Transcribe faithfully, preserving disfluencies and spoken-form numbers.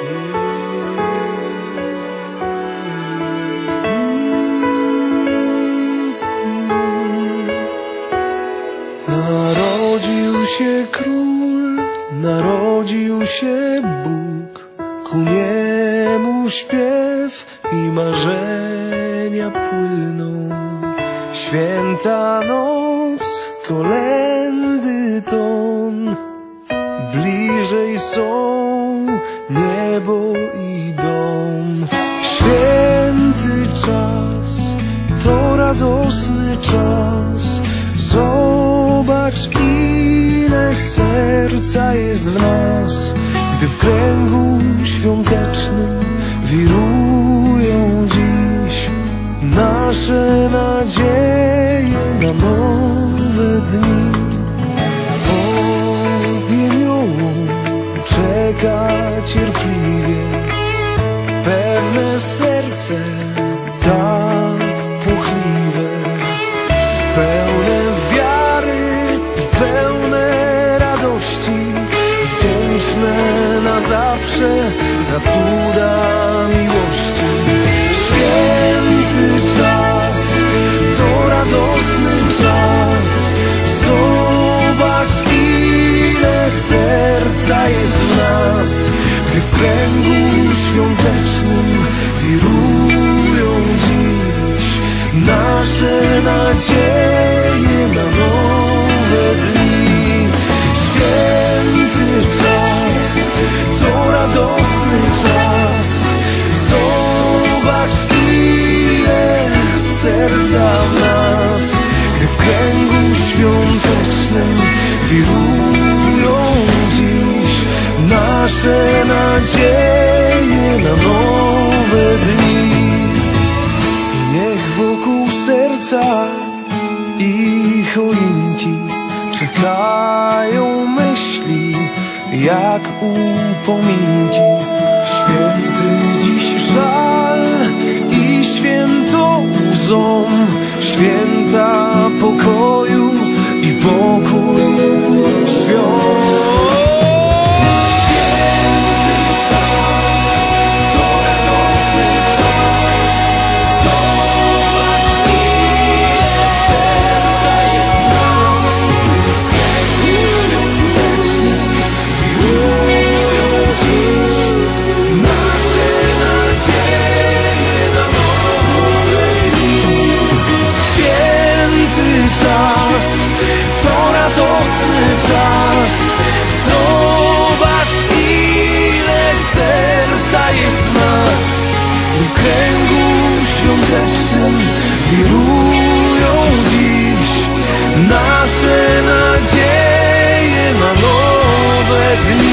Narodził się król, narodził się Bóg, ku niemu śpiew i marzenia płyną. Święta noc, kolędy ton, bliżej są niebo i dom. Święty czas, to radosny czas. Zobacz, ile serca jest w nas, gdy w kręgu świątecznym wirują dziś nasze nadzieje na nowe dni. Pod jenią czeka cierpliwie pewne serce, tak płochliwe, pełne wiary i pełne radości, wdzięczne na zawsze za cuda miłości. Święty czas, to radosny czas. Zobacz, ile serca jest w nas, gdy w kręgu świątecznym wirują dziś nasze nadzieje na nowe dni. Święty czas, to radosny czas. Zobacz, ile serca w nas, gdy w kręgu świątecznym wirują dziś nasze nadzieje na nowe dni. I niech wokół serca i choinki czekają myśli jak upominki. Święty dziś żal i święto łzą, święta pokoju i pokój świąt. To radosny czas. Zobacz, ile serca jest w nas, gdy w kręgu świątecznym wirują dziś nasze nadzieje na nowe dni.